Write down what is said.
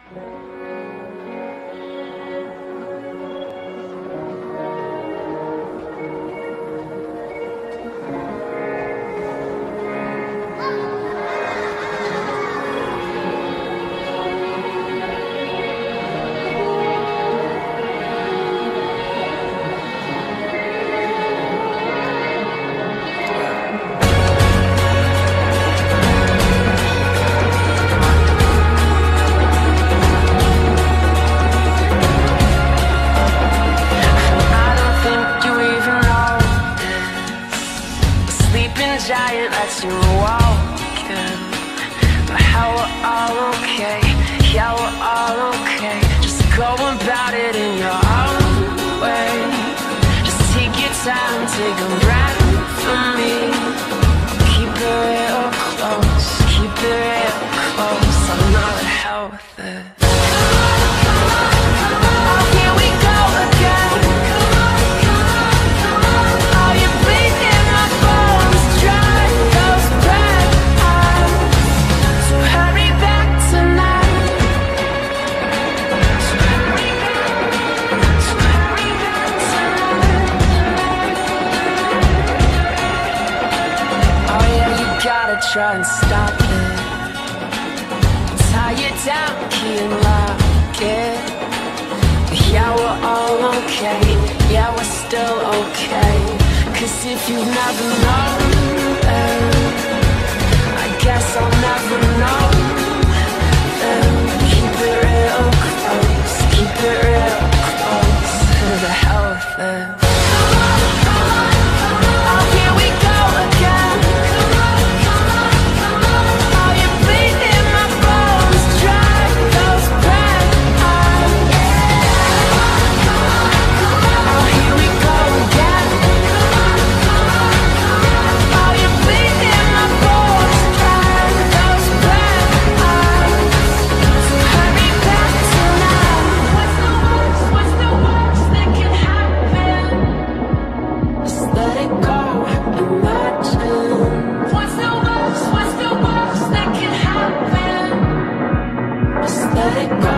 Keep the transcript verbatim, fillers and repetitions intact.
Giant as you were walking, but how we're all okay, yeah, we're all okay. Just go about it in your own way. Just take your time, take a breath for me. Keep it real close, keep it real close. I'm not healthy. Here we go again. Are you breathing my bones dry? Those red eyes. So hurry back tonight. So hurry back. So hurry back tonight. Oh yeah, you gotta try and stop it. Tie you down, key and lock it. Yeah, we're all okay, yeah, we're still okay. Cause if you've never known, then I guess I'll never know. Then keep it real close, keep it real close to the health. Oh, here we go again. Are you breathing my bones dry? Those red eyes. Oh, here we go again. Are you breathing my bones dry? Those red eyes. So hurry back tonight. What's the worst, what's the worst that can happen? Just let it go, imagine. What's the worst, what's the worst that can happen? Just let it go.